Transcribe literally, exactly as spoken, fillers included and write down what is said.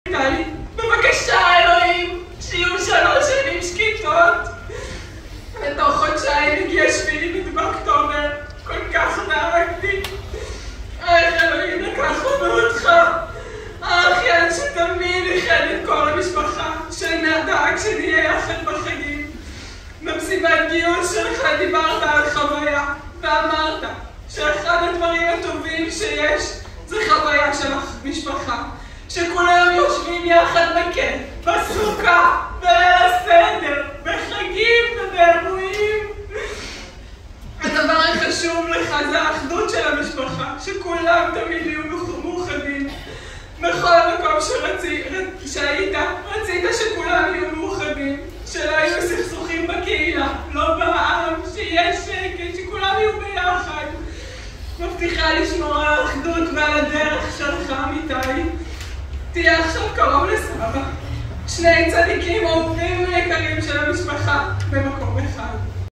איתי, בבקשה אלוהים, שיהיו שלוש שנים שקטות. בתוך חודשיים הגיע שביעי באוקטובר, כל כך נהגתי. איך אלוהים לקח לנו אותך, האחיין שתמיד איחד את כל המשפחה, שנדאג שנהיה יחד בחגים. במסיבת גיוס שלך דיברת על חוויה, ואמרת שאחד הדברים הטובים שיש זה חוויה של משפחה, שכולם יושבים יחד בכיף, בסוכה, בליל הסדר, בחגים ובאירועים. הדבר החשוב לך זה האחדות של המשפחה, שכולם תמיד יהיו מאוחדים. בכל מקום שרצית, שהיית, רצית שכולם יהיו מאוחדים, שלא יהיו סכסוכים בקהילה, לא בעם, שיהיה שקט, שכולם יהיו ביחד. מבטיחה לשמור על האחדות ועל הדרך שלך, אמיתי. תהיה עכשיו קרוב לסבא. שני צדיקים אהובים ויקרים של המשפחה במקום אחד.